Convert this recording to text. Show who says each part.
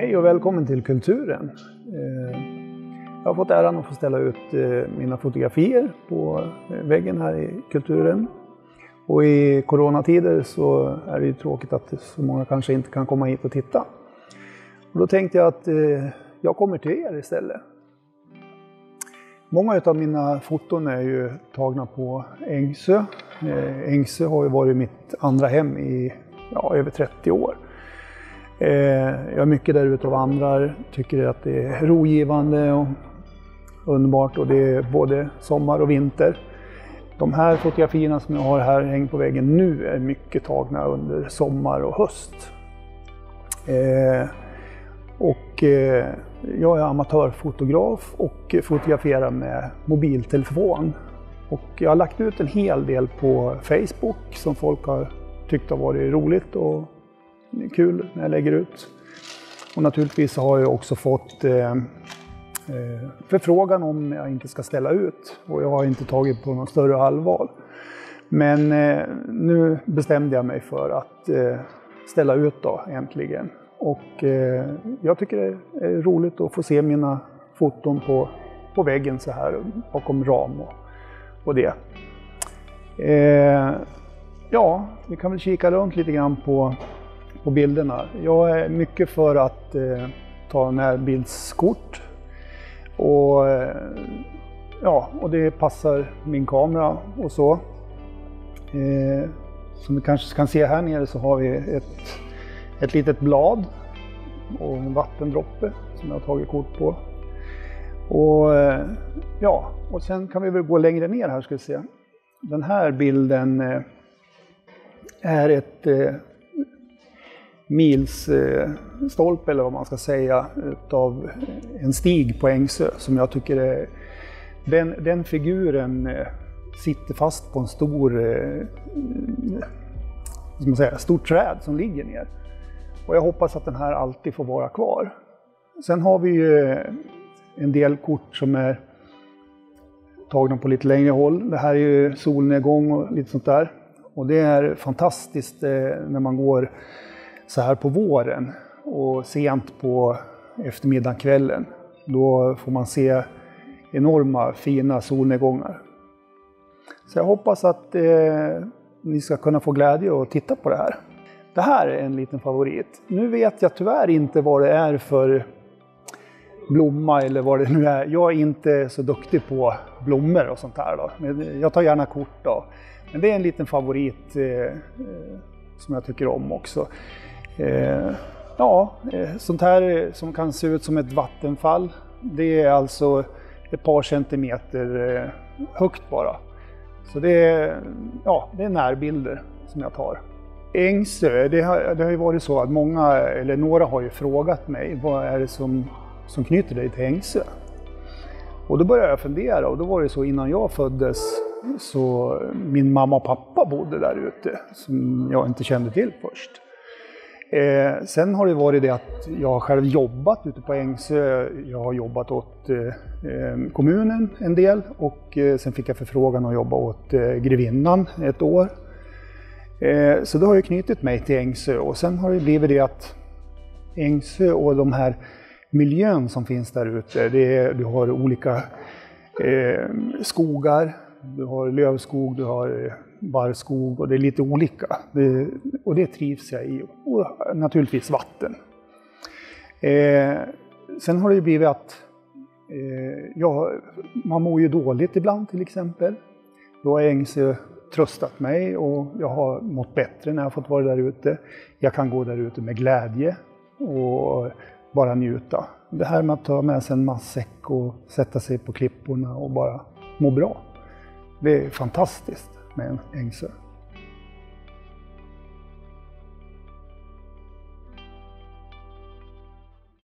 Speaker 1: Hej och välkommen till Kulturen. Jag har fått äran att få ställa ut mina fotografier på väggen här i Kulturen. Och i coronatider så är det ju tråkigt att så många kanske inte kan komma hit och titta. Och då tänkte jag att jag kommer till er istället. Många av mina foton är ju tagna på Ängsö. Ängsö har ju varit mitt andra hem i över 30 år. Jag är mycket där ute och vandrar, tycker att det är rogivande och underbart, och det är både sommar och vinter. De här fotografierna som jag har här hänger på väggen nu är mycket tagna under sommar och höst. Jag är amatörfotograf och fotograferar med mobiltelefon. Och jag har lagt ut en hel del på Facebook som folk har tyckt har varit roligt och kul när jag lägger ut. Och naturligtvis har jag också fått förfrågan om jag inte ska ställa ut. Och jag har inte tagit på någon större allvar. Men nu bestämde jag mig för att ställa ut då äntligen. Och jag tycker det är roligt att få se mina foton på väggen så här bakom ram och det. Vi kan väl kika runt lite grann på bilderna. Jag är mycket för att ta närbildskort. Och det passar min kamera och så. Som vi kanske kan se här nere så har vi ett litet blad och en vattendroppe som jag har tagit kort på. Och sen kan vi väl gå längre ner här, ska vi se. Den här bilden är ett milsstolpe eller vad man ska säga utav en stig på Ängsö som jag tycker är, den figuren sitter fast på en stor träd som ligger ner. Och jag hoppas att den här alltid får vara kvar. Sen har vi ju en del kort som är tagna på lite längre håll. Det här är ju solnedgång och lite sånt där. Och det är fantastiskt när man går så här på våren och sent på eftermiddagen, kvällen. Då får man se enorma fina solnedgångar. Så jag hoppas att ni ska kunna få glädje att titta på det här. Det här är en liten favorit. Nu vet jag tyvärr inte vad det är för blomma eller vad det nu är. Jag är inte så duktig på blommor och sånt här då. Men jag tar gärna kort då. Men det är en liten favorit som jag tycker om också. Sånt här som kan se ut som ett vattenfall. Det är alltså ett par centimeter högt bara. Så det är närbilder som jag tar. Ängsö, det har ju varit så att några har ju frågat mig vad är det som knyter dig till Ängsö. Och då började jag fundera, och då var det så innan jag föddes så min mamma och pappa bodde där ute som jag inte kände till först. Sen har det varit det att jag har själv jobbat ute på Ängsö. Jag har jobbat åt kommunen en del och sen fick jag förfrågan att jobba åt Grevinnan ett år. Så då har jag knutit mig till Ängsö, och sen har det blivit det att Ängsö och de här miljön som finns där ute, du har olika skogar, du har lövskog, du har barrskog, och det är lite olika. Och det trivs jag i, och naturligtvis vatten. Sen har det blivit att man mår ju dåligt ibland till exempel. Då har Ängsö tröstat mig och jag har mått bättre när jag fått vara där ute. Jag kan gå där ute med glädje och bara njuta. Det här med att ta med sig en matsäck och sätta sig på klipporna och bara må bra. Det är fantastiskt med en Ängsö.